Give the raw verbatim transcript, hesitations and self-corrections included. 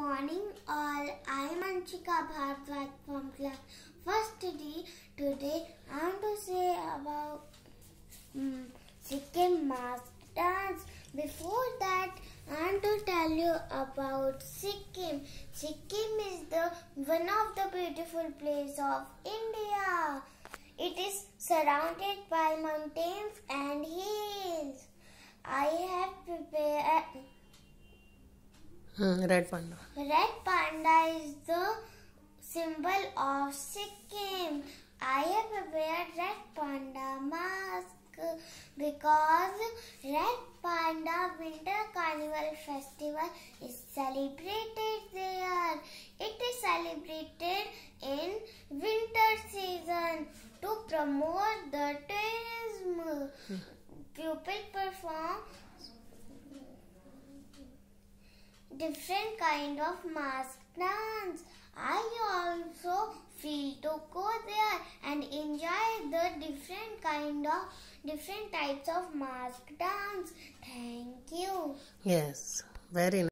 morning all. I am Anshika Bhardwaj from class first D. Today I want to say about um, Sikkim mask dance. Before that, I want to tell you about Sikkim. Sikkim is the one of the beautiful places of India. It is surrounded by mountains and hills. I have prepared Hmm, red panda. Red panda is the symbol of Sikkim. I have prepared red panda mask because red panda winter carnival festival is celebrated there. It is celebrated in winter season to promote the tourism. Hmm. Pupils perform different kind of mask dance. I also feel to go there and enjoy the different kind of different types of mask dance. Thank you. Yes, very nice.